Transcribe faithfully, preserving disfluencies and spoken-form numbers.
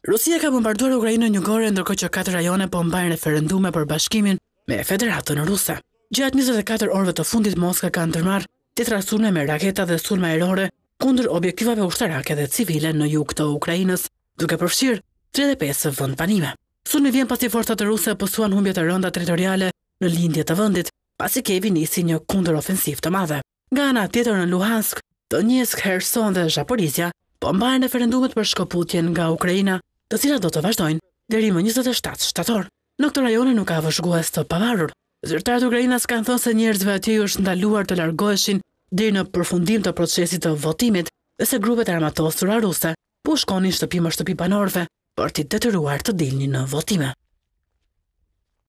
Rusia ka bombarduar Ukrainën jugore ndërkohë që katër rajone po mbajnë referendume për bashkimin me Federatën Ruse. Gjatë njëzet e katër orëve të fundit Moska ka ndërmarrë tetra sulme me raketa dhe sulme ajrore kundër objektivave ushtarake dhe civile në jug të Ukrainës, duke përfshirë tridhjetë e pesë vend banime. Sulmi vjen pasi forcat ruse pësuan humbje të rënda territoriale në lindje të vendit, pasi Kievi nisi një kundërofensiv të madhe. Nga ana tjetër në Luhansk, Donetsk, Kherson dhe Zaporizhia po mbajnë referendumet për shkëputjen nga Ukraina, të cilat do të vazhdojnë deri më njëzet e shtatë shtator. Në këto rajone nuk ka vëzhgues të pavarur. Zyrtarët e Ukrainës kanë thënë se njerëzve aty është ndaluar të largoheshin deri në përfundim të procesit të votimit dhe se grupet armatosura ruse po shkonin shtëpi më shtëpi banorëve për t'i detyruar të dilnin në votime.